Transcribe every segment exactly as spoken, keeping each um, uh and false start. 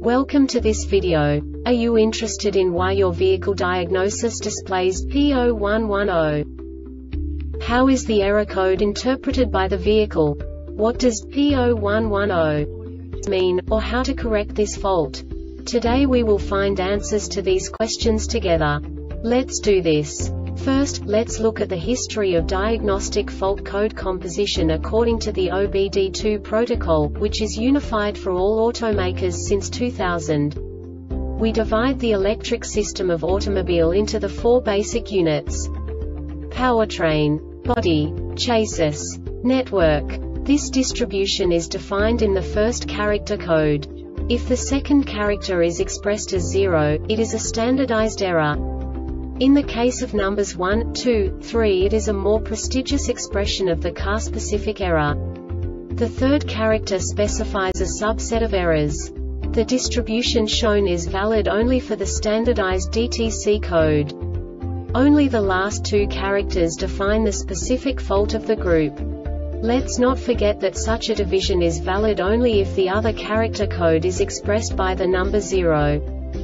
Welcome to this video. Are you interested in why your vehicle diagnosis displays P zero one one zero? How is the error code interpreted by the vehicle? What does P zero one one zero mean, or how to correct this fault? Today we will find answers to these questions together. Let's do this. First, let's look at the history of diagnostic fault code composition according to the O B D two protocol, which is unified for all automakers since two thousand. We divide the electric system of automobile into the four basic units: powertrain, body, chassis, network. This distribution is defined in the first character code. If the second character is expressed as zero, it is a standardized error. In the case of numbers one, two, three, it is a more prestigious expression of the car-specific error. The third character specifies a subset of errors. The distribution shown is valid only for the standardized D T C code. Only the last two characters define the specific fault of the group. Let's not forget that such a division is valid only if the other character code is expressed by the number zero.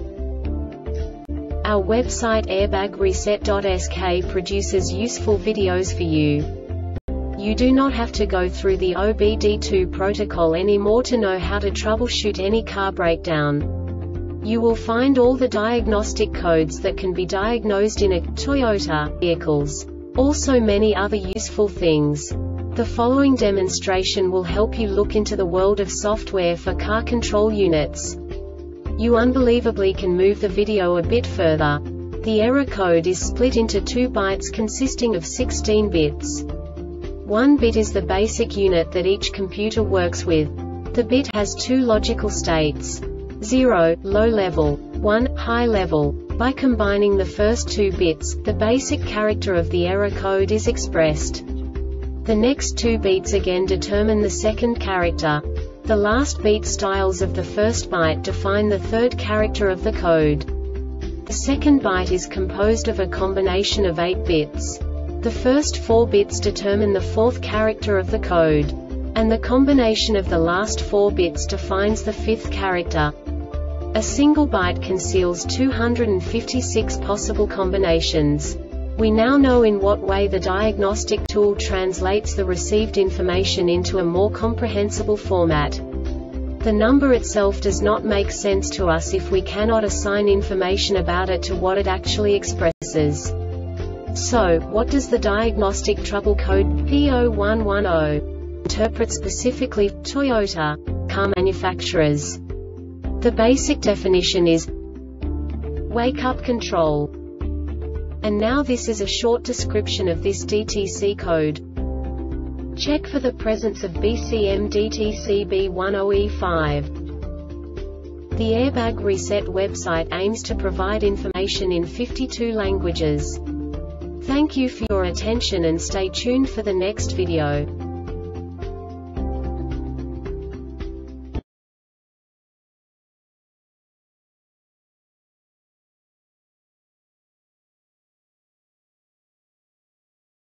Our website airbag reset dot S K produces useful videos for you. You do not have to go through the O B D two protocol anymore to know how to troubleshoot any car breakdown. You will find all the diagnostic codes that can be diagnosed in a Toyota vehicles. Also many other useful things. The following demonstration will help you look into the world of software for car control units. You unbelievably can move the video a bit further. The error code is split into two bytes consisting of sixteen bits. One bit is the basic unit that each computer works with. The bit has two logical states: zero, low level, one, high level. By combining the first two bits, the basic character of the error code is expressed. The next two bits again determine the second character. The last beat styles of the first byte define the third character of the code. The second byte is composed of a combination of eight bits. The first four bits determine the fourth character of the code. And the combination of the last four bits defines the fifth character. A single byte conceals two hundred fifty-six possible combinations. We now know in what way the diagnostic tool translates the received information into a more comprehensible format. The number itself does not make sense to us if we cannot assign information about it to what it actually expresses. So, what does the diagnostic trouble code P zero one one zero interpret specifically for Toyota car manufacturers? The basic definition is wake-up control. And now this is a short description of this D T C code. Check for the presence of B C M D T C B one zero E five. The Airbag Reset website aims to provide information in fifty-two languages. Thank you for your attention and stay tuned for the next video.